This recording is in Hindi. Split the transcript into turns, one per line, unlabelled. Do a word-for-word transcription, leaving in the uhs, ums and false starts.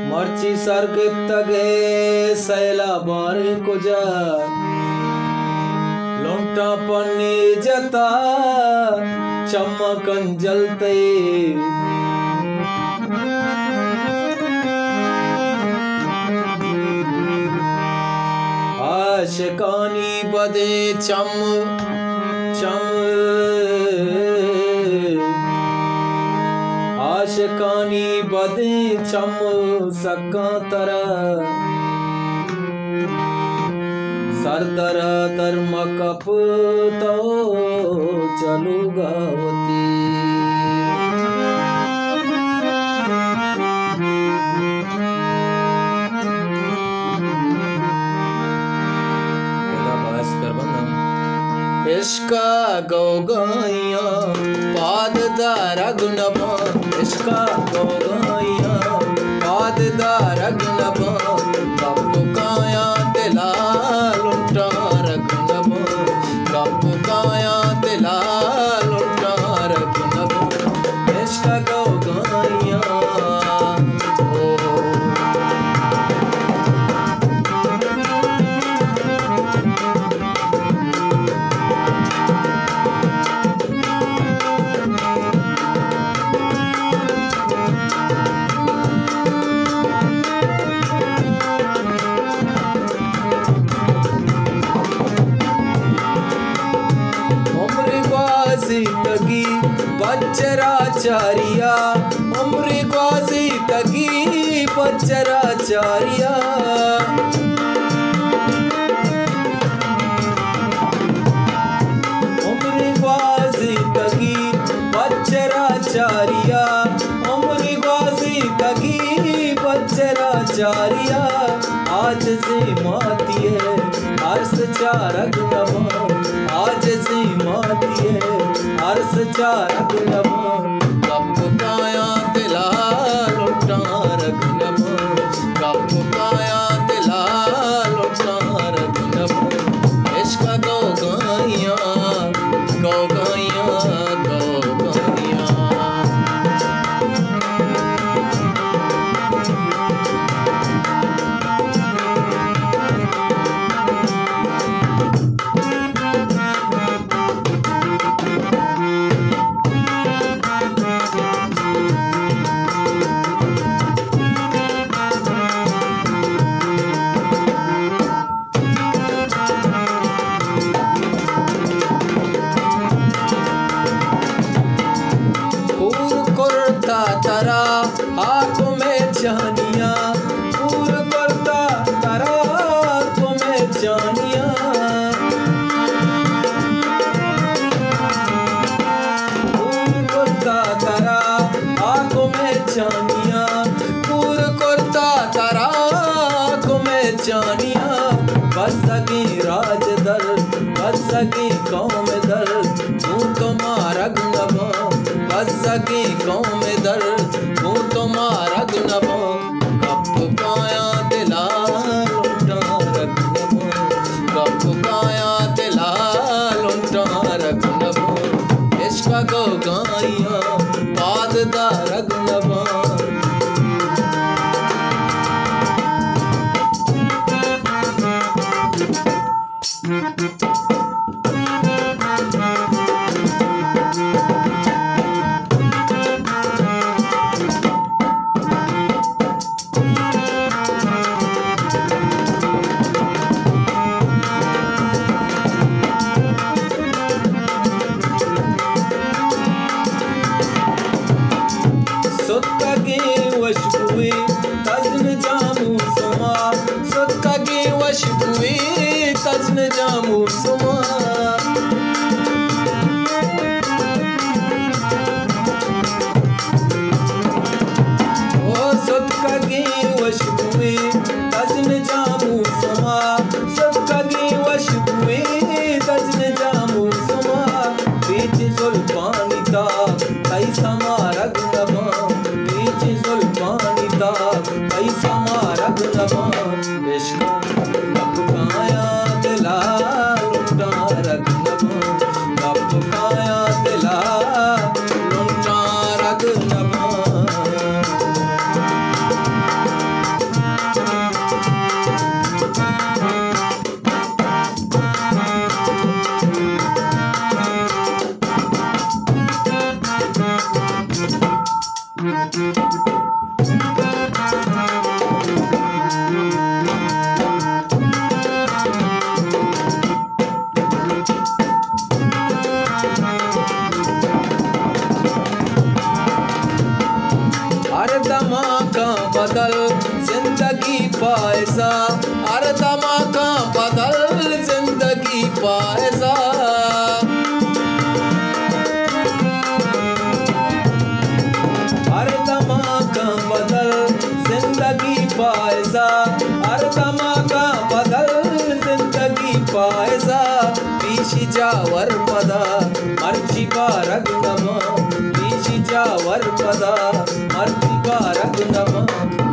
मर्ची सर्ग तगे सैला बारे को जा लौटा पन्नी जता चमकन जलते आशिकानी बदे चम चम आशिकानी बदे चम सका तरह सरदर धर्म कप तो चलू गावती इश्का गो गैया पाद दारा गुनबा इश्का गो गैया पाद दारा गुनबा कब काया दिला लुटा रगुनबा कब काया दिला लुटा रगुनबा इश्का गो गैया तगी बच्चराचारिया उम्र ग्वासी तगी बच्चराचारिया उम्र ग्वासी तगी बच्चराचारिया उम्र ग्वासी तगी बच्चराचारिया आज से माती है अर्स चारक नवा आज से माती है अर्स चारक नवा कब काया दिला लुटा रख नवा कब काया दिला लुटा रख नवा इश्क गो गैया गो गैया गो गैया तारा आँखों में जानिया पूर करता तारा आँखों में जानिया पूर करता तारा आँखों में जानिया पूर करता तारा आँखों में जानिया बस सकी राज दर बस सकी कौम दर तू तुम्हारा गुनबा बस सकी कौम दर तू तुम्हारा गुनबा कब काया दिला लुटा रगुनबा कब काया दिला लुटा रगुनबा इश्क गो गैया पाद दा रगुनबा वशबुए तजन जामू सुमा सत्का के वशबुए तजन जामू सुमा ओ सत्का के वशबुए तजन जामू सुमा सत्का के वशबुए तजन जामू सुमा बीच सुल्तानिता ऐसा मारा गुनबा सुल्तानिता ऐसा मारा गुनबा इश्क कब काया दिला लुटा रगुनबा कब काया दिला लुटा रगुनबा का बदल जिंदगी पायसा, अरे दमा का बदल जिंदगी पायसा। अरे दमा का बदल जिंदगी पायसा, अरे दमा का बदल जिंदगी पायसा। पीछे जावर पदा मर्जी बारग नमा, पीछे जावर पदा मर्जी बारग नमा।